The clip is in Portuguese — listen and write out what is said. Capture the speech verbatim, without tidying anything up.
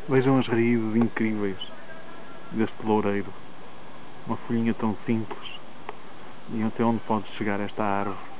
Vejam as raízes incríveis deste loureiro. Uma folhinha tão simples. E até onde pode chegar esta árvore?